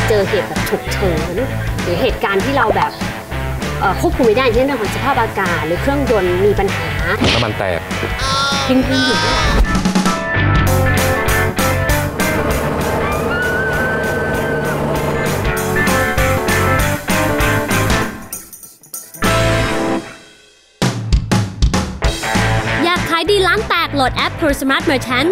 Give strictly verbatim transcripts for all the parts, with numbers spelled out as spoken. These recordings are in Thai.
เจอเหตุแบบฉุกเฉินหรือเหตุการณ์ที่เราแบบควบคุมไม่ได้เช่นเรื่องของสภาพอากาศหรือเครื่องยนต์มีปัญหาน้ำมันแตกทิ้งทิ้งอยู่อยากขายดีล้างแตกโหลดแอป Pro Smart Merchant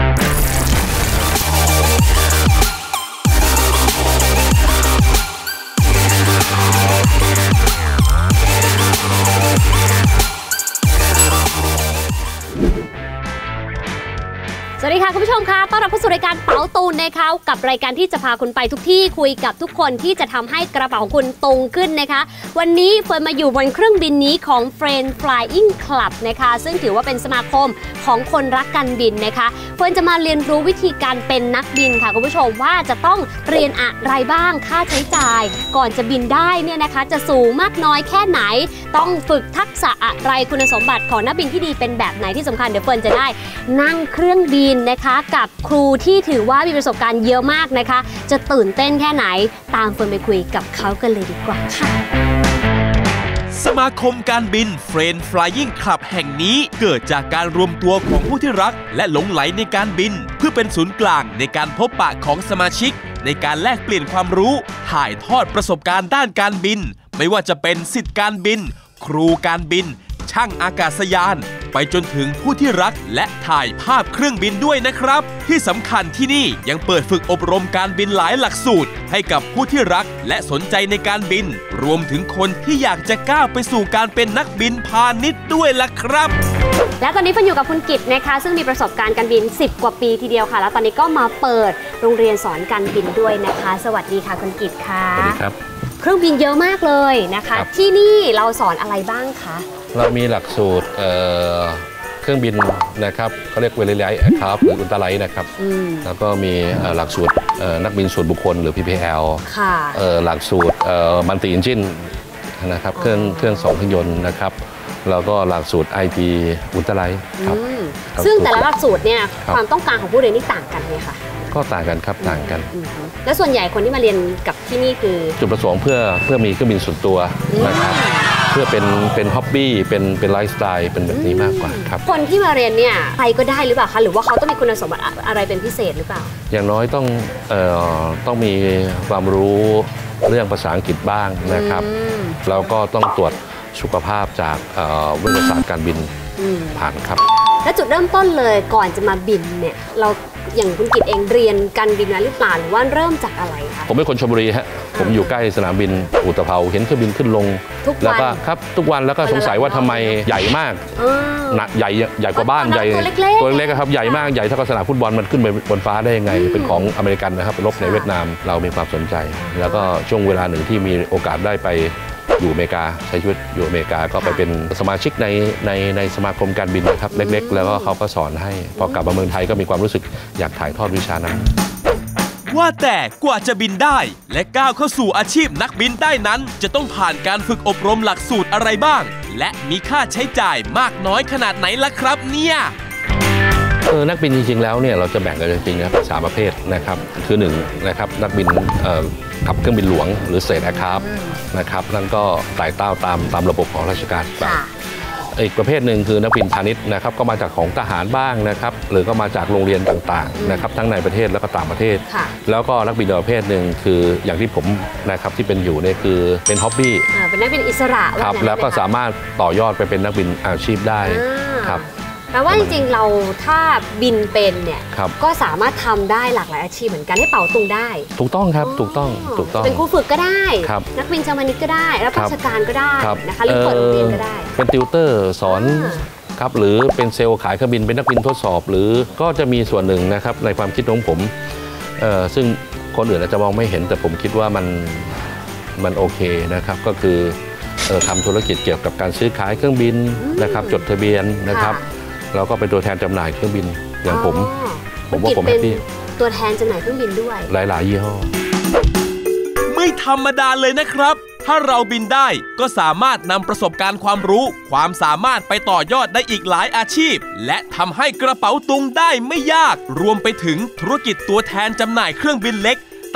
สวัสดีค่ะคุณผู้ชมค่ะต้อนรับเข้าสู่รายการเป๋าตูนนะคะกับรายการที่จะพาคุณไปทุกที่คุยกับทุกคนที่จะทำให้กระเป๋าของคุณตุงขึ้นนะคะวันนี้เฟิร์นมาอยู่บนเครื่องบินนี้ของ Friend Flying Club นะคะซึ่งถือว่าเป็นสมาคมของคนรักการบินนะคะเฟิร์นจะมาเรียนรู้วิธีการเป็นนักบินค่ะคุณผู้ชมว่าจะต้องเรียนอะไรบ้างค่าใช้จ่ายก่อนจะบินได้เนี่ยนะคะจะสูงมากน้อยแค่ไหนต้องฝึกทักษะอะไรคุณสมบัติของนักบินที่ดีเป็นแบบไหนที่สำคัญเดี๋ยวเฟิร์นจะได้นั่งเครื่องบินนะคะกับครูที่ถือว่ามีประสบการณ์เยอะมากนะคะจะตื่นเต้นแค่ไหนตามเฟิร์นไปคุยกับเขากันเลยดีกว่าค่ะสมาคมการบิน Friend Flying Club แห่งนี้เกิดจากการรวมตัวของผู้ที่รักและหลงไหลในการบินเพื่อเป็นศูนย์กลางในการพบปะของสมาชิกในการแลกเปลี่ยนความรู้ถ่ายทอดประสบการณ์ด้านการบินไม่ว่าจะเป็นศิษย์การบินครูการบินช่างอากาศยานไปจนถึงผู้ที่รักและถ่ายภาพเครื่องบินด้วยนะครับที่สำคัญที่นี่ยังเปิดฝึกอบรมการบินหลายหลักสูตรให้กับผู้ที่รักและสนใจในการบินรวมถึงคนที่อยากจะก้าวไปสู่การเป็นนักบินพาณิชย์ด้วยล่ะครับและตอนนี้เฟิร์นอยู่กับคุณกิตนะคะซึ่งมีประสบการณ์การบินสิบกว่าปีทีเดียวค่ะแล้วตอนนี้ก็มาเปิดโรงเรียนสอนการบินด้วยนะคะสวัสดีค่ะคุณกิตค่ะสวัสดีครับเครื่องบินเยอะมากเลยนะคะที่นี่เราสอนอะไรบ้างคะเรามีหลักสูตรเครื่องบินนะครับเขาเรียกเวลไลท์ครับหรืออุลตร้าไลท์นะครับแล้วก็มีหลักสูตรนักบินส่วนบุคคลหรือ พี พี แอล หลักสูตรมัลติอินจินนะครับเครื่องเครื่องสองเครื่องยนต์นะครับแล้วก็หลักสูตร ไอ ที อุลตร้าไลท์ครับซึ่งแต่ละหลักสูตรเนี่ยความต้องการของผู้เรียนนี่ต่างกันไหมคะก็ต่างกันครับต่างกันและส่วนใหญ่คนที่มาเรียนกับที่นี่คือจุดประสงค์เพื่อเพื่อมีเครื่องบินส่วนตัวนะครับเพื่อเป็นเป็นฮ็อบบี้เป็นเป็นไลฟ์สไตล์เป็นแบบนี้มากกว่าครับคนที่มาเรียนเนี่ยใครก็ได้หรือเปล่าคะหรือว่าเขาต้องมีคุณสมบัติอะไรเป็นพิเศษหรือเปล่าอย่างน้อยต้องเอ่อต้องมีความรู้เรื่องภาษาอังกฤษบ้างนะครับแล้วก็ต้องตรวจสุขภาพจากวิทยาศาสตร์การบินผ่านครับและจุดเริ่มต้นเลยก่อนจะมาบินเนี่ยเราอย่างคุณกิตเองเรียนการบินมาหรือเปล่าหรือว่าเริ่มจากอะไรคะผมเป็นคนชลบุรีฮะผมอยู่ใกล้สนามบินอุตภเปาเห็นเครื่องบินขึ้นลงแล้วก็ครับทุกวันแล้วก็สงสัยว่าทำไมใหญ่มากหนักใหญ่ใหญ่กว่าบ้านใหญ่ตัวเล็กครับใหญ่มากใหญ่เท่ากับสนามฟุตบอลมันขึ้นไปบนฟ้าได้ยังไงเป็นของอเมริกันนะครับรบในเวียดนามเรามีความสนใจแล้วก็ช่วงเวลาหนึ่งที่มีโอกาสได้ไปอยู่อเมริกาใช้ชีวิตอยู่อเมริกาก็ไปเป็นสมาชิกในในในสมาคมการบินนะครับเล็กๆแล้วก็เขาก็สอนให้พอกลับมาเมืองไทยก็มีความรู้สึกอยากถ่ายทอดวิชานั้นว่าแต่กว่าจะบินได้และก้าวเข้าสู่อาชีพนักบินได้นั้นจะต้องผ่านการฝึกอบรมหลักสูตรอะไรบ้างและมีค่าใช้จ่ายมากน้อยขนาดไหนล่ะครับเนี่ยเออนักบินจริงๆแล้วเนี่ยเราจะแบ่งกันจริงๆนะครับสามประเภทนะครับคือหนึ่งนะครับนักบินขับเครื่องบินหลวงหรือเศษแอร์คราฟต์นะครับนั่นก็ไต่เต้าตามตามระบบของราชการไปอีกประเภทหนึ่งคือนักบินพาณิชย์นะครับก็มาจากของทหารบ้างนะครับหรือก็มาจากโรงเรียนต่างๆนะครับทั้งในประเทศแล้วก็ต่างประเทศแล้วก็นักบินประเภทหนึ่งคืออย่างที่ผมนะครับที่เป็นอยู่เนี่ยคือเป็นฮ็อบบี้เป็นนักบินอิสระครับแล้วก็สามารถต่อยอดไปเป็นนักบินอาชีพได้ครับแปลว่าจริงๆเราถ้าบินเป็นเนี่ยก็สามารถทำได้หลากหลายอาชีพเหมือนกันให้เป๋าตุงได้ถูกต้องครับถูกต้องถูกต้องเป็นครูฝึกก็ได้นักบินชาวมานิตก็ได้รับราชการก็ได้นะคะหรือเปิดโรงเรียนก็ได้เป็นติวเตอร์สอนครับหรือเป็นเซลล์ขายเครื่องบินเป็นนักบินทดสอบหรือก็จะมีส่วนหนึ่งนะครับในความคิดของผมซึ่งคนอื่นอาจจะมองไม่เห็นแต่ผมคิดว่ามันมันโอเคนะครับก็คือทำธุรกิจเกี่ยวกับการซื้อขายเครื่องบินนะครับจดทะเบียนนะครับแล้วก็เป็นตัวแทนจำหน่ายเครื่องบินอย่างผมผมว่าผมแฮปปี้ตัวแทนจำหน่ายเครื่องบินด้วยหลายๆยี่ห้อไม่ธรรมดาเลยนะครับถ้าเราบินได้ก็สามารถนำประสบการณ์ความรู้ความสามารถไปต่อยอดได้อีกหลายอาชีพและทำให้กระเป๋าตุงได้ไม่ยากรวมไปถึงธุรกิจตัวแทนจำหน่ายเครื่องบินเล็ก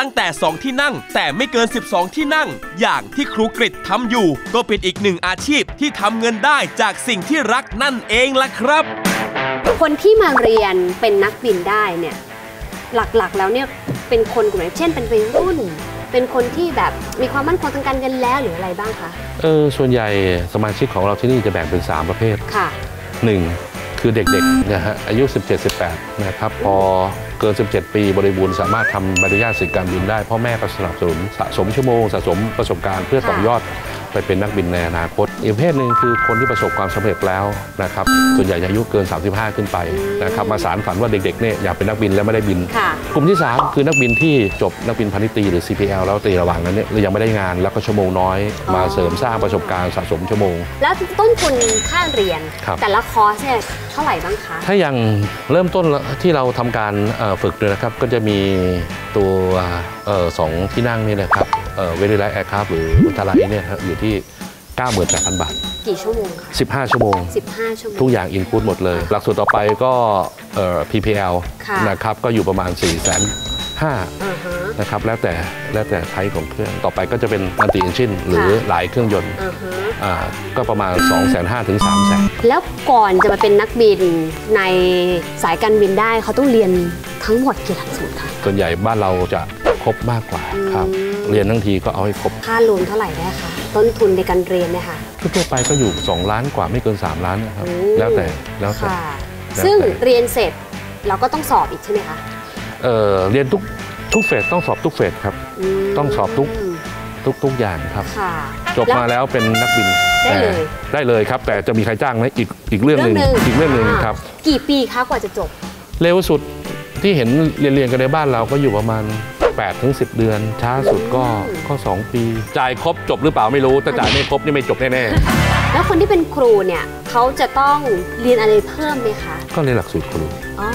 ตั้งแต่สองที่นั่งแต่ไม่เกินสิบสองที่นั่งอย่างที่ครูกฤษทำอยู่ก็เป็นอีกหนึ่งอาชีพที่ทำเงินได้จากสิ่งที่รักนั่นเองล่ะครับคนที่มาเรียนเป็นนักบินได้เนี่ยหลักๆแล้วเนี่ยเป็นคนกลุ่มไหนเช่นเป็นวัยรุ่นเป็นคนที่แบบมีความมั่นคงทางการเงินแล้วหรืออะไรบ้างคะเออส่วนใหญ่สมาชิกของเราที่นี่จะแบ่งเป็นสามประเภทค่ะหนึ่งคือเด็กๆนะฮะอายุ สิบเจ็ด สิบแปด นะครับพอเกิน สิบเจ็ด ปีบริบูรณ์สามารถทำใบอนุญาตสิทธิการบินได้พ่อแม่ก็สนับสนุนสะสมชั่วโมงสะสมประสบการณ์เพื่อต่อยอดไปเป็นนักบินในอนาคตอีกประเภทหนึ่งคือคนที่ประสบความสำเร็จแล้วนะครับส่วนใหญ่อายุเกินสามสิบห้าขึ้นไปนะครับมาสานฝันว่าเด็กๆเนี่ยอยากเป็นนักบินแล้วไม่ได้บินกลุ่มที่สามคือนักบินที่จบนักบินพาณิชย์ตรีหรือ ซี พี แอล แล้วตรีระหว่างนั้นเนี่ยยังไม่ได้งานแล้วก็ชั่วโมงน้อยมาเสริมสร้างประสบการณ์สะสมชั่วโมงแล้วต้นทุนค่าเรียนแต่ละคอร์สเนี่ยเท่าไหร่บ้างคะถ้าอย่างเริ่มต้นที่เราทำการฝึกเลยนะครับก็จะมีตัวสองที่นั่งนี่นะครับเวลิไลท์แอร์คราฟหรืออุลตร้าไลท์เนี่ยอยู่ที่ เก้าหมื่นแปดพัน บาทกี่ชั่วโมงคะสิบห้าชั่วโมงสิบห้าชั่วโมงทุกอย่างอินพุตหมดเลยหลักสูตรต่อไปก็เอ่อ พี พี แอล นะครับก็อยู่ประมาณ สี่แสนห้า นะครับแล้วแต่แล้วแต่ไทป์ของเครื่องต่อไปก็จะเป็นมัลติเอนจินหรือหลายเครื่องยนต์อ่าก็ประมาณ สองแสนห้า ถึง สามแสนแล้วก่อนจะมาเป็นนักบินในสายการบินได้เขาต้องเรียนทั้งหมดกี่หลักสูตรคะส่วนใหญ่บ้านเราจะครบมากกว่าครับเรียนทั้งทีก็เอาให้ครบค่ารวมเท่าไหร่ได้คะต้นทุนในการเรียนเนี่ยค่ะทั่วไปก็อยู่สองล้านกว่าไม่เกินสามล้านนะครับแล้วแต่แล้วแต่ซึ่งเรียนเสร็จเราก็ต้องสอบอีกใช่ไหมคะเอ่อเรียนทุกทุกเฟสต้องสอบทุกเฟสครับต้องสอบทุกทุกทุกอย่างครับจบมาแล้วเป็นนักบินได้เลยได้เลยครับแต่จะมีใครจ้างไหมอีกอีกเรื่องหนึ่งอีกเรื่องหนึ่งครับกี่ปีคะกว่าจะจบเร็วสุดที่เห็นเรียนเรียนกันในบ้านเราก็อยู่ประมาณแปดถึงสิบ เดือนช้าสุดก็ก็สองปีจ่ายครบจบหรือเปล่าไม่รู้แต่จ่ายไม่ครบนี่ไม่จบแน่ๆแล้วคนที่เป็นครูเนี่ยเขาจะต้องเรียนอะไรเพิ่มไหมคะก็เรียนหลักสูตรครู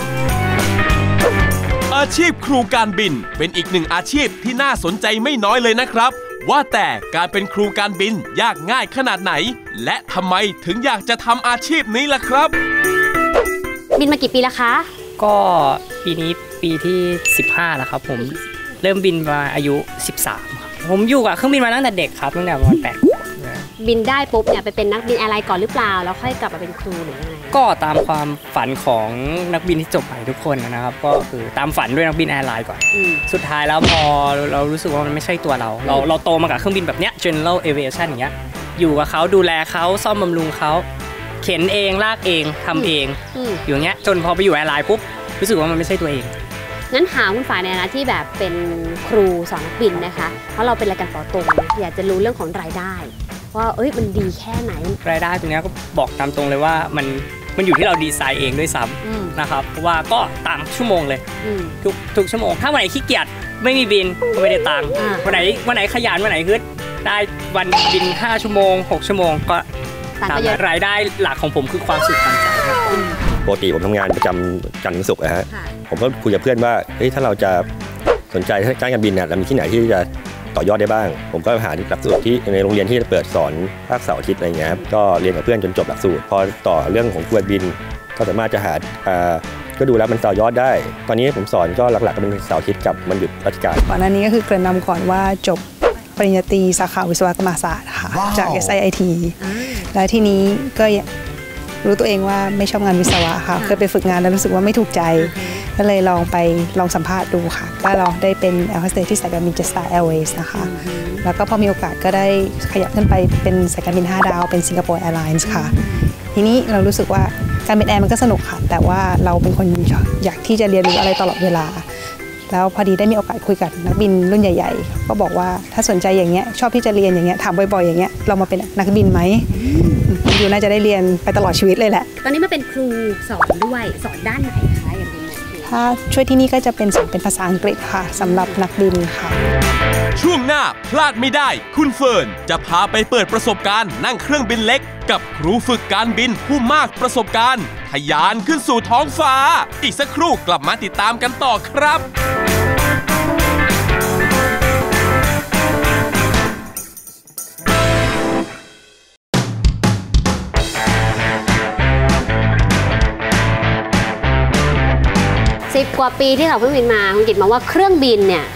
อาชีพครูการบินเป็นอีกหนึ่งอาชีพที่น่าสนใจไม่น้อยเลยนะครับว่าแต่การเป็นครูการบินยากง่ายขนาดไหนและทำไมถึงอยากจะทำอาชีพนี้ล่ะครับบินมากี่ปีแล้วคะก็ปีนี้ปีที่สิบห้าแล้วครับผมเริ่มบินมาอายุสิบสามครับผมอยู่กับเครื่องบินมาตั้งแต่เด็กครับตั้งแต่ประมาณแปดขวบบินได้ปุ๊บเนี่ยไปเป็นนักบินอะไรก่อนหรือเปล่าแล้วค่อยกลับมาเป็นครูหรือยังไงก็ตามความฝันของนักบินที่จบใหม่ทุกคนนะครับก็คือตามฝันด้วยนักบินแอร์ไลน์ก่อนสุดท้ายแล้วพอเรารู้สึกว่ามันไม่ใช่ตัวเราเราเราโตมากับเครื่องบินแบบเนี้ย General Aviation อย่างเงี้ยอยู่กับเขาดูแลเขาซ่อมบำรุงเขาเข็นเองลากเองทำเองอยู่อย่างเงี้ยจนพอไปอยู่แอร์ไลน์ปุ๊บรู้สึกว่ามันไม่ใช่ตัวเองงั้นหาคุณฝ่ายในฐานะที่แบบเป็นครูสอนนักบินนะคะเพราะเราเป็นรายการต่อตรงอยากจะรู้เรื่องของรายได้ว่าเอ้ยมันดีแค่ไหนรายได้ตรงนี้ก็บอกตามตรงเลยว่ามันมันอยู่ที่เราดีไซน์เองด้วยซ้ำนะครับเพราะว่าก็ตามชั่วโมงเลยทุกทุกชั่วโมงถ้าวันไหนขี้เกียจไม่มีบินก็ไม่ได้ตังค์วันไหนวันไหนขยันวันไหนฮึดได้วันบินห้าชั่วโมงหกชั่วโมงก็ตามรายได้หลักของผมคือความสุขทางใจปกติผมทำงานประจำจันทร์ถึงศุกร์นะฮะผมก็คุยกับเพื่อนว่าเฮ้ยถ้าเราจะสนใจการการบินเนี่ยเรามีที่ไหนที่จะต่อยอดได้บ้างผมก็หาหลักสูตรที่ในโรงเรียนที่จะเปิดสอนภาคเสาร์อาทิตย์อะไรเงี้ยครับก็เรียนกับเพื่อนจนจบหลักสูตรพอต่อเรื่องของการบินก็สามารถจะหาก็ดูแล้วมันต่อยอดได้ตอนนี้ผมสอนก็หลักๆก็เป็นเสาร์อาทิตย์กับวันหยุดราชการก่อนหน้านี้ก็คือเกริ่นนำก่อนว่าจบปริญญาตรีสาขาวิศวกรรมศาสตร์ค่ะจาก เอส ไอ ไอ ที แล้วทีนี้ก็รู้ตัวเองว่าไม่ชอบงานวิศวะค่ะเคยไปฝึกงานแล้วรู้สึกว่าไม่ถูกใจก็เลยลองไปลองสัมภาษณ์ดูค่ะก็ลองได้เป็นแอร์โฮสเตสที่สายการบิน Jetstar Airways นะคะแล้วก็พอมีโอกาสก็ได้ขยับขึ้นไปเป็นสายการบินห้าดาวเป็น Singapore Airlines ค่ะทีนี้เรารู้สึกว่าการเป็นแอร์มันก็สนุกค่ะแต่ว่าเราเป็นคนอยากที่จะเรียนรู้อะไรตลอดเวลาแล้วพอดีได้มีโอกาสคุยกับนักบินรุ่นใหญ่ๆก็บอกว่าถ้าสนใจอย่างเงี้ยชอบที่จะเรียนอย่างเงี้ยถามบ่อยๆอย่างเงี้ยเรามาเป็นนักบินไหมอยู่น่าจะได้เรียนไปตลอดชีวิตเลยแหละตอนนี้มาเป็นครูสอนด้วยสอนด้านไหนคะอย่างเป็นถ้าช่วยที่นี่ก็จะเป็นสอนเป็นภาษาอังกฤษค่ะสำหรับนักบินค่ะช่วงหน้าพลาดไม่ได้คุณเฟิร์นจะพาไปเปิดประสบการณ์นั่งเครื่องบินเล็กกับครูฝึกการบินผู้มากประสบการณ์ทะยานขึ้นสู่ท้องฟ้าอีกสักครู่กลับมาติดตามกันต่อครับสิบกว่าปีที่ขับเครื่องบินมาคุณกิตมองว่าเครื่องบินเนี่ย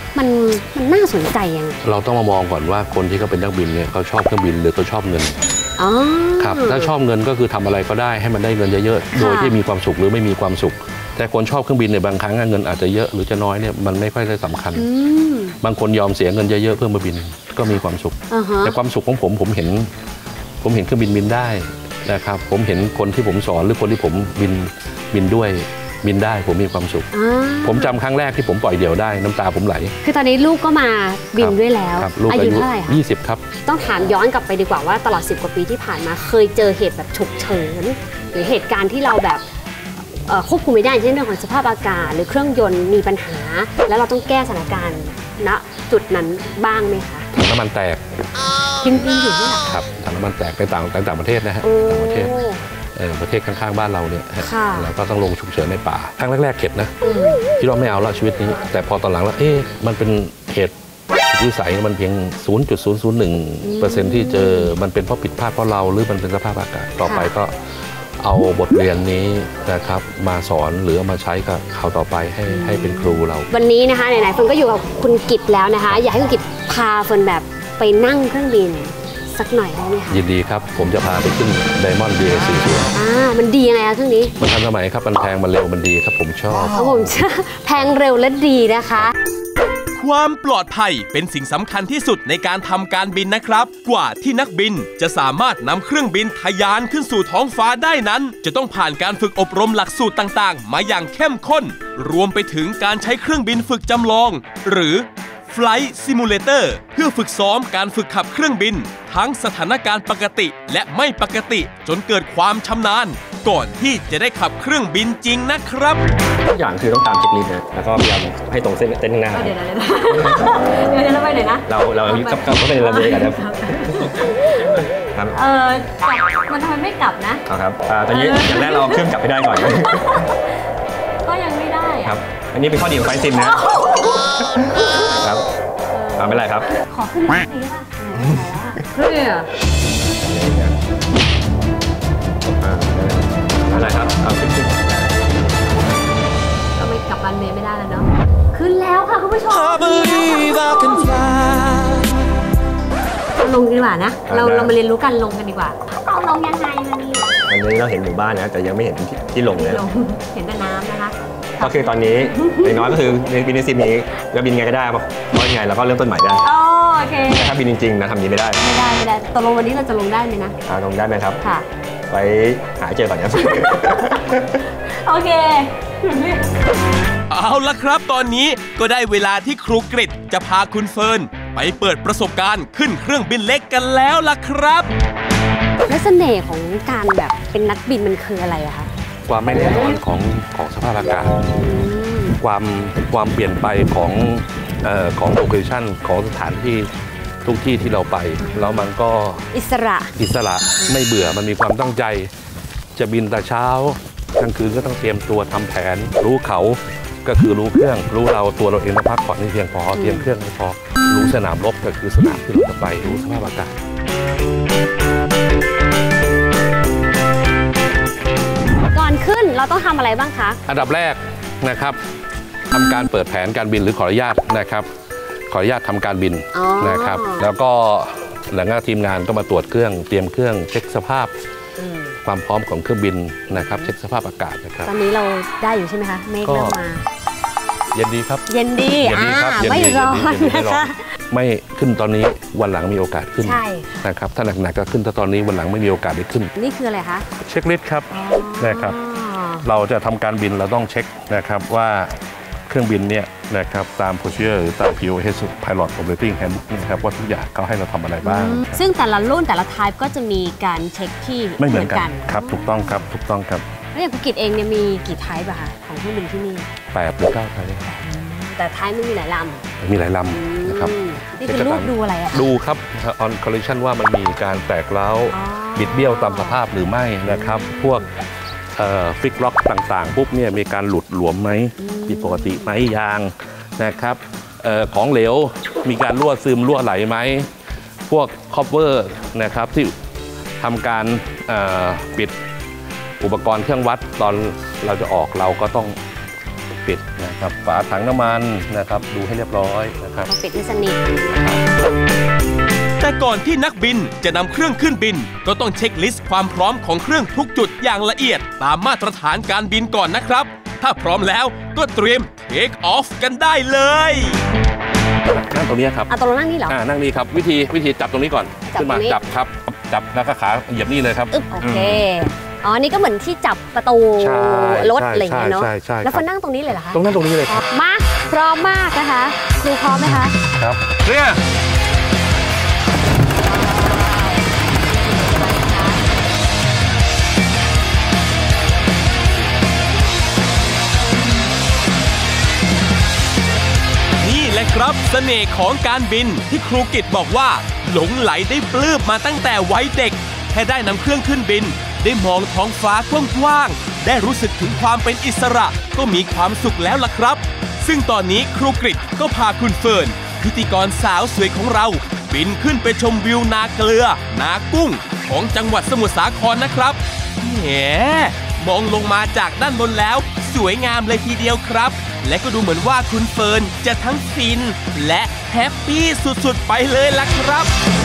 มันมันน่าสนใจยังไงเราต้องมามองก่อนว่าคนที่เขาเป็นนักบินเนี่ยเขาชอบเครื่องบินหรือเขาชอบเงินครับถ้าชอบเงินก็คือทำอะไรก็ได้ให้มันได้เงินเยอะๆโดยที่มีความสุขหรือไม่มีความสุขแต่คนชอบเครื่องบินเนี่ยบางครั้งเงินอาจจะเยอะหรือจะน้อยเนี่ยมันไม่ค่อยได้สำคัญบางคนยอมเสียเงินเยอะๆเพื่อมาบินก็มีความสุขแต่ความสุขของผมผมเห็นผมเห็นเครื่องบินบินได้นะครับผมเห็นคนที่ผมสอนหรือคนที่ผมบินบินด้วยบินได้ผมมีความสุขผมจำครั้งแรกที่ผมปล่อยเดี่ยวได้น้ำตาผมไหลคือตอนนี้ลูกก็มาบินด้วยแล้วอายุเท่าไหร่คะยี่สิบครับต้องถามย้อนกลับไปดีกว่าว่าตลอดสิบกว่าปีที่ผ่านมาเคยเจอเหตุแบบฉุกเฉินหรือเหตุการณ์ที่เราแบบควบคุมไม่ได้เช่นเรื่องของสภาพอากาศหรือเครื่องยนต์มีปัญหาแล้วเราต้องแก้สถานการณ์ณจุดนั้นบ้างไหมคะถังน้ำมันแตกบินบินอยู่นี่แหละครับถังน้ำมันแตกในต่างต่างประเทศนะฮะต่างประเทศประเทศข้างๆบ้านเราเนี่ยแล้วก็ต้องลงฉุกเฉินในป่าครั้งแรกๆเข็ดนะคิดว่าไม่เอาละชีวิตนี้แต่พอตอนหลังแล้วเอ๊ะมันเป็นเหตุวิสัยมันเพียง ศูนย์จุดศูนย์ศูนย์หนึ่งเปอร์เซ็นต์ ที่เจอมันเป็นเพราะผิดพลาดเพราะเราหรือมันเป็นสภาพอากาศต่อไปก็เอาบทเรียนนี้นะครับมาสอนหรือเอามาใช้กับเขาต่อไปให้ให้เป็นครูเราวันนี้นะคะไหนๆเฟิร์นก็อยู่กับคุณกิตแล้วนะคะอยากให้คุณกิตพาเฟิร์นแบบไปนั่งเครื่องบินสักหน่อยได้ไหมคะยินดีครับผมจะพาไปขึ้น Diamond บี เอ สี่สิบ อ่ามันดียังไงคะเครื่องนี้มันทันสมัยครับมันแพงมันเร็วมันดีครับผมชอบครับผมแพงเร็วและดีนะคะความปลอดภัยเป็นสิ่งสำคัญที่สุดในการทำการบินนะครับกว่าที่นักบินจะสามารถนำเครื่องบินทะยานขึ้นสู่ท้องฟ้าได้นั้นจะต้องผ่านการฝึกอบรมหลักสูตรต่างๆมาอย่างเข้มข้นรวมไปถึงการใช้เครื่องบินฝึกจำลองหรือ Flight Simulator เพื่อฝึกซ้อมการฝึกขับเครื่องบินทั้งสถานการณ์ปกติและไม่ปกติจนเกิดความชำนาญก่อนที่จะได้ขับเครื่องบินจริงนะครับทุกอย่างคือต้องตามเช็คลิสต์นะแล้วก็พยายามให้ตรงเส้นเต้นข้างหน้าเดี๋ยวเดี๋ยวเดี๋ยวเราไปไหนนะเราเรากับกับเขาเป็นระเบียบกันครับเออกลับมันทำไมไม่กลับนะครับตอนนี้อย่างแรกเราเครื่องกลับให้ได้ก่อนก็ยังไม่ได้ครับอันนี้เป็นข้อดีของไฟซิมนะครับทำไม่ไรครับขอขึ้นนิดนึงค่ะเพื่ออะไรครับเอาขึ้นขึ้นก็ไม่กลับรันเมย์ไม่ได้แล้วเนาะขึ้นแล้วค่ะคุณผู้ชมลงดีกว่านะเราเรามาเรียนรู้การลงกันดีกว่าเราลงยังไงวันนี้วันนี้เราเห็นหมู่บ้านนะแต่ยังไม่เห็นที่ลงเลยเห็นแต่น้ำนะคะก็คือตอนนี้อย่างน้อยก็คือในบินในซิมนี้เราบินไงก็ได้เพราะยังไงเราก็เริ่มต้นใหม่ได้โอเคแต่ถ้าบินจริงๆนะทำนี้ไม่ได้ไม่ได้ไม่ได้ตกลงวันนี้เราจะลงได้ไหมนะลงได้ไหมครับค่ะไว้หาเจอก่อนนะโอเคเอาละครับตอนนี้ก็ได้เวลาที่ครูกริตจะพาคุณเฟิร์นไปเปิดประสบการณ์ขึ้นเครื่องบินเล็กกันแล้วล่ะครับและเสน่ห์ของการแบบเป็นนักบินมันคืออะไรอะคะความไม่แน่นอนของของสภาพอากาศความความเปลี่ยนไปของเอ่อของโลเคชั่นของสถานที่ทุกที่ที่เราไปแล้วมันก็อิสระอิสระไม่เบื่อมันมีความตั้งใจจะบินแต่เช้ากลางคืนก็ต้องเตรียมตัวทำแผนรู้เขาก็คือรู้เครื่องรู้เราตัวเราเองต้องพักผ่อนให้เพียงพอเตรียมเครื่องให้พอรู้สนามรบก็คือสนามที่เราจะไปรู้สภาพอากาศก่อนขึ้นเราต้องทำอะไรบ้างคะอันดับแรกนะครับทำการเปิดแผนการบินหรือขออนุญาตนะครับขออนุญาตทำการบินนะครับแล้วก็หลังจากทีมงานก็มาตรวจเครื่องเตรียมเครื่องเช็คสภาพความพร้อมของเครื่องบินนะครับเช็คสภาพอากาศนะครับตอนนี้เราได้อยู่ใช่ไหมคะเมฆเริ่มมาเย็นดีครับเย็นดีเย็นดีครับไม่ร้อนนะคะไม่ขึ้นตอนนี้วันหลังมีโอกาสขึ้นนะครับถ้าหนักๆก็ขึ้นแต่ตอนนี้วันหลังไม่มีโอกาสได้ขึ้นนี่คืออะไรคะเช็คลิสต์ครับนะครับเราจะทำการบินเราต้องเช็คนะครับว่าเครื่องบินเนี่ยนะครับตาม procedure หรือตาม พี โอ เอส Pilot Operating Handbook นะครับว่าทุกอย่างเขาให้เราทำอะไรบ้างซึ่งแต่ละรุ่นแต่ละ type ก็จะมีการเช็คที่ไม่เหมือนกันครับถูกต้องครับถูกต้องครับแล้วอย่างภูเก็ตเองเนี่ยมีกี่ type อะคะของเครื่องบินที่นี่แปดหรือเก้า type แต่ type ไม่มีหลายลำมีหลายลำนะครับนี่คือรูปดูอะไรอะดูครับ on collision ว่ามันมีการแตกร้าวบิดเบี้ยวตามสภาพหรือไม่นะครับพวกฟิกล็อกต่างๆปุ๊บเนี่ยมีการหลุดหลวมไหมผิดปกติไหมยางนะครับออของเหลวมีการรั่วซึมรั่วไหลไหมพวกคอปเวอร์นะครับที่ทำการปิดอุปกรณ์เครื่องวัดตอนเราจะออกเราก็ต้องปิดนะครับฝาถังน้ำมันนะครับดูให้เรียบร้อยนะครับปิดให้สนิทแต่ก่อนที่นักบินจะนำเครื่องขึ้นบินก็ต้องเช็คลิสต์ความพร้อมของเครื่องทุกจุดอย่างละเอียดตามมาตรฐานการบินก่อนนะครับถ้าพร้อมแล้วก็เตรียมเทคออฟกันได้เลยนั่งตรงนี้ครับอ่ะตรงนั่งนี่เหรออ่านั่งนี่ครับวิธีวิธีจับตรงนี้ก่อนขึ้นมาจับครับจับแล้วก็ขาเหยียบนี่เลยครับโอเคอ๋อนี่ก็เหมือนที่จับประตูรถอะไรอย่างเงี้ยเนาะแล้วคนนั่งตรงนี้เลยเหรอคะต้องนั่งตรงนี้เลยครับมาพร้อมมากนะคะครูพร้อมไหมคะครับเนี่ยครับเสน่ห์ของการบินที่ครูกิตบอกว่าหลงไหลได้ปลื้มมาตั้งแต่วัยเด็กแค่ได้นำเครื่องขึ้นบินได้มองท้องฟ้ากว้างๆได้รู้สึกถึงความเป็นอิสระก็มีความสุขแล้วล่ะครับซึ่งตอนนี้ครูกิตก็พาคุณเฟิร์นพิธีกรสาวสวยของเราบินขึ้นไปชมวิวนาเกลือนากุ้งของจังหวัดสมุทรสาครนะครับแหมมองลงมาจากด้านบนแล้วสวยงามเลยทีเดียวครับและก็ดูเหมือนว่าคุณเฟิร์นจะทั้งฟินและแฮปปี้สุดๆไปเลยล่ะครับ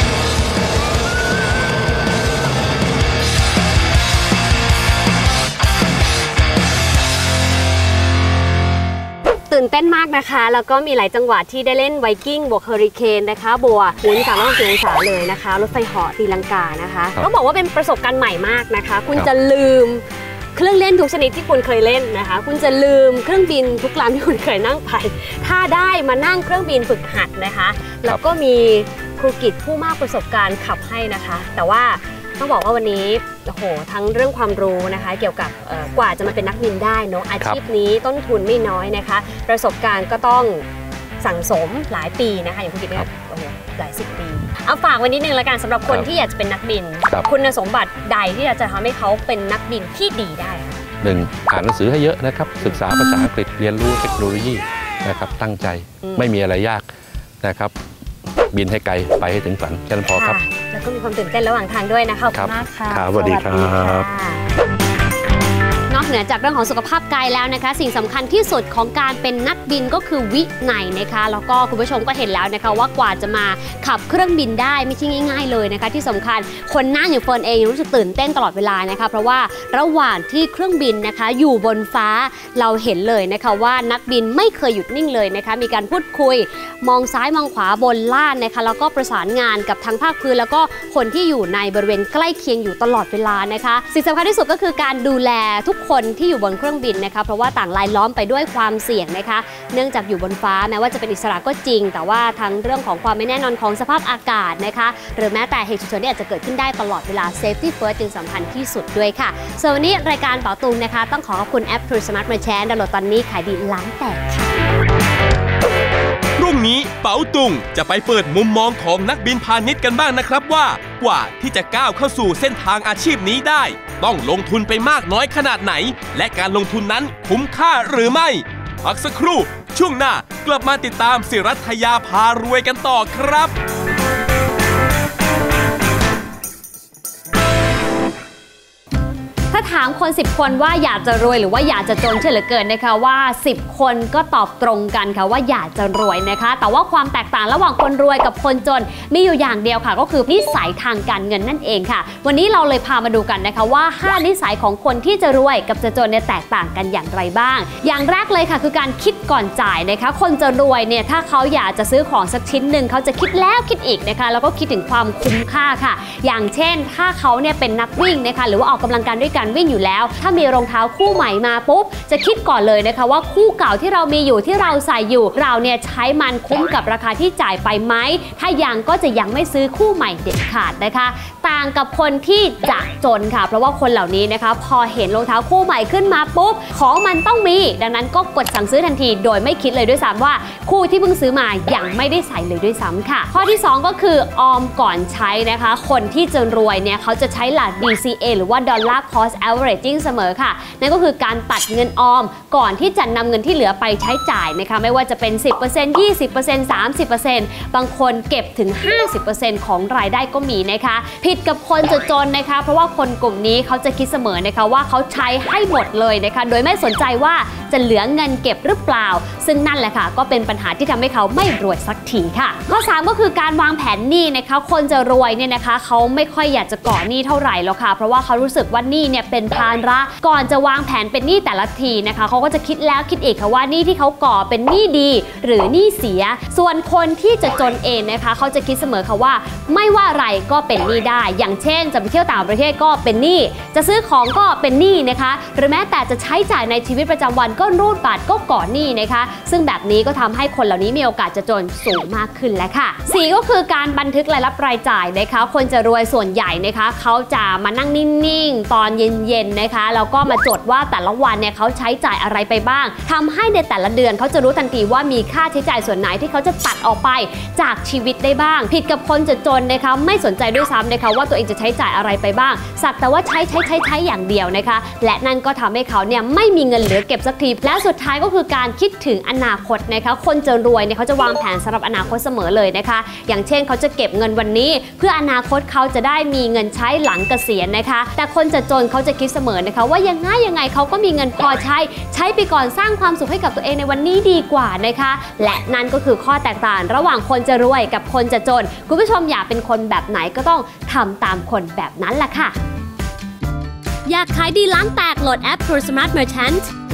ตื่นเต้นมากนะคะแล้วก็มีหลายจังหวัดที่ได้เล่นไวกิ้งบวกเฮอริเคนนะคะบัวหมุนสามร้อยหกสิบองศาเลยนะคะรถไฟเหาะตีลังกานะคะต้องบอกว่าเป็นประสบการณ์ใหม่มากนะคะคุณจะลืมเครื่องเล่นทุกชนิดที่คุณเคยเล่นนะคะคุณจะลืมเครื่องบินทุกลำที่คุณเคยนั่งไปถ้าได้มานั่งเครื่องบินฝึกหัดนะคะแล้วก็มีครูกิตผู้มากประสบการณ์ขับให้นะคะแต่ว่าต้องบอกว่าวันนี้โอ้โหทั้งเรื่องความรู้นะคะเกี่ยวกับกว่าจะมาเป็นนักบินได้เนาะอาชีพนี้ต้นทุนไม่น้อยนะคะประสบการณ์ก็ต้องสั่งสมหลายปีนะคะอย่างครูกิตเนี่ยโอ้โหหลายสิบปีเอาฝากไว้นิดนึงละกันสำหรับคนที่อยากจะเป็นนักบินคุณสมบัติใดที่จะทำให้เขาเป็นนักบินที่ดีได้หนึ่งอ่านหนังสือให้เยอะนะครับศึกษาภาษาอังกฤษเรียนรู้เทคโนโลยีนะครับตั้งใจไม่มีอะไรยากนะครับบินให้ไกลไปให้ถึงฝันแค่นั้นพอครับแล้วก็มีความตื่นเต้นระหว่างทางด้วยนะคะขอบคุณมากค่ะสวัสดีครับนอกเหนือจากเรื่องของสุขภาพกายแล้วนะคะสิ่งสำคัญที่สุดของการเป็นนักบินก็คือวินัยนะคะแล้วก็คุณผู้ชมก็เห็นแล้วนะคะว่ากว่าจะมาขับเครื่องบินได้ไม่ใช่ง่ายๆเลยนะคะที่สำคัญคนนั่งอยู่เฟิร์นเองรู้สึกตื่นเต้นตลอดเวลานะคะเพราะว่าระหว่างที่เครื่องบินนะคะอยู่บนฟ้าเราเห็นเลยนะคะว่านักบินไม่เคยหยุดนิ่งเลยนะคะมีการพูดคุยมองซ้ายมองขวาบนล่านนะคะแล้วก็ประสานงานกับทั้งภาคพื้นแล้วก็คนที่อยู่ในบริเวณใกล้เคียงอยู่ตลอดเวลานะคะสิ่งสำคัญที่สุดก็คือการดูแลทุกคนที่อยู่บนเครื่องบินนะคะเพราะว่าต่างรายล้อมไปด้วยความเสี่ยงนะคะเนื่องจากอยู่บนฟ้าแม้ว่าจะเป็นอิสระก็จริงแต่ว่าทั้งเรื่องของความไม่แน่นอนของสภาพอากาศนะคะหรือแม้แต่เหตุฉุกเฉินที่อาจจะเกิดขึ้นได้ตลอดเวลา Safety First จึงสำคัญที่สุดด้วยค่ะส่วนวันนี้รายการเป๋าตุงนะคะต้องขอขอบคุณแอป True Smart Merchant ดาวน์โหลดตอนนี้ขายดีล้านแตกค่ะพรุ่งนี้เป๋าตุงจะไปเปิดมุมมองของนักบินพาณิชย์กันบ้างนะครับว่ากว่าที่จะก้าวเข้าสู่เส้นทางอาชีพนี้ได้ต้องลงทุนไปมากน้อยขนาดไหนและการลงทุนนั้นคุ้มค่าหรือไม่พักสักครู่ช่วงหน้ากลับมาติดตามศิรัทยาพารวยกันต่อครับถ้าถามคนสิบคนว่าอยากจะรวยหรือว่าอยากจะจนเชื่อเหลือเกินนะคะว่าสิบคนก็ตอบตรงกันค่ะว่าอยากจะรวยนะคะแต่ว่าความแตกต่างระหว่างคนรวยกับคนจนมีอยู่อย่างเดียวค่ะก็คือนิสัยทางการเงินนั่นเองค่ะวันนี้เราเลยพามาดูกันนะคะว่าห้านิสัยของคนที่จะรวยกับจะจนเนี่ยแตกต่างกันอย่างไรบ้างอย่างแรกเลยค่ะคือการคิดก่อนจ่ายนะคะคนจะรวยเนี่ยถ้าเขาอยากจะซื้อของสักชิ้นหนึ่งเขาจะคิดแล้วคิดอีกนะคะแล้วก็คิดถึงความคุ้มค่าค่ะอย่างเช่นถ้าเขาเนี่ยเป็นนักวิ่งนะคะหรือว่าออกกำลังกายด้วยกันวิ่งอยู่แล้วถ้ามีรองเท้าคู่ใหม่มาปุ๊บจะคิดก่อนเลยนะคะว่าคู่เก่าที่เรามีอยู่ที่เราใส่อยู่เราเนี่ยใช้มันคุ้มกับราคาที่จ่ายไปไหมถ้ายังก็จะยังไม่ซื้อคู่ใหม่เด็ดขาดนะคะต่างกับคนที่จะจนค่ะเพราะว่าคนเหล่านี้นะคะพอเห็นรองเท้าคู่ใหม่ขึ้นมาปุ๊บของมันต้องมีดังนั้นก็กดสั่งซื้อทันทีโดยไม่คิดเลยด้วยซ้ำว่าคู่ที่เพิ่งซื้อมายังไม่ได้ใส่เลยด้วยซ้ำค่ะข้อที่สองก็คือออมก่อนใช้นะคะคนที่จะรวยเนี่ยเขาจะใช้หลัก ดี ซี เอ หรือว่า Dollar Cost Averaging เสมอค่ะนั่นก็คือการตัดเงินออมก่อนที่จะนำเงินที่เหลือไปใช้จ่ายนะคะไม่ว่าจะเป็น สิบเปอร์เซ็นต์ ยี่สิบเปอร์เซ็นต์ สามสิบเปอร์เซ็นต์ บางคนเก็บถึง ห้าสิบเปอร์เซ็นต์ ของรายได้ก็มีนะคะผิดกับคนจนๆนะคะเพราะว่าคนกลุ่มนี้เขาจะคิดเสมอนะคะว่าเขาใช้ให้หมดเลยนะคะโดยไม่สนใจว่าจะจะเหลือเงินเก็บหรือเปล่าซึ่งนั่นแหละค่ะก็เป็นปัญหาที่ทำให้เขาไม่รวยสักทีค่ะข้อสามก็คือการวางแผนหนี้นะคะคนจะรวยเนี่ยนะคะเขาไม่ค่อยอยากจะก่อหนี้เท่าไหร่หรอกค่ะเพราะว่าเขารู้สึกว่าหนี้เนี่ยเป็นภาระก่อนจะวางแผนเป็นหนี้แต่ละทีนะคะเขาก็จะคิดแล้วคิดอีกค่ะว่าหนี้ที่เขาก่อเป็นหนี้ดีหรือหนี้เสียส่วนคนที่จะจนเองนะคะเขาจะคิดเสมอค่ะว่าไม่ว่าอะไรก็เป็นหนี้ได้อย่างเช่นจะไปเที่ยวต่างประเทศก็เป็นหนี้จะซื้อของก็เป็นหนี้นะคะหรือแม้แต่จะใช้จ่ายในชีวิตประจำวันก็รูดบัตรก็ก่อหนี้นะคะซึ่งแบบนี้ก็ทำให้คนเหล่านี้มีโอกาสจะจนสูงมากขึ้นแล้วค่ะสี่ก็คือการบันทึกรายรับรายจ่ายนะคะคนจะรวยส่วนใหญ่นะคะเขาจะมานั่งนิ่งๆตอนเย็นๆนะคะแล้วก็มาจดว่าแต่ละวันเนี่ยเขาใช้จ่ายอะไรไปบ้างทำให้ในแต่ละเดือนเขาจะรู้ทันทีว่ามีค่าใช้จ่ายส่วนไหนที่เขาจะตัดออกไปจากชีวิตได้บ้างผิดกับคนจะจนนะคะไม่สนใจด้วยซ้ำนะคะว่าตัวเองจะใช้จ่ายอะไรไปบ้างสักแต่ว่าใช้ใช้ใช้ใช้อย่างเดียวนะคะและนั่นก็ทำให้เขาเนี่ยไม่มีเงินเหลือเก็บสักทีและสุดท้ายก็คือการคิดถึงอนาคตนะคะคนจะรวยเนี่ยเขาจะวางแผนสำหรับอนาคตเสมอเลยนะคะอย่างเช่นเขาจะเก็บเงินวันนี้เพื่ออนาคตเขาจะได้มีเงินใช้หลังเกษียณนะคะแต่คนจะจนเขาจะคิดเสมอนะคะว่ายังไงยังไงเขาก็มีเงินพอใช้ใช้ไปก่อนสร้างความสุขให้กับตัวเองในวันนี้ดีกว่านะคะและนั่นก็คือข้อแตกต่างระหว่างคนจะรวยกับคนจะจนคุณผู้ชมอยากเป็นคนแบบไหนก็ต้องทำตามคนแบบนั้นแหละค่ะอยากขายดีล้านแตกโหลดแอป True Smart Merchant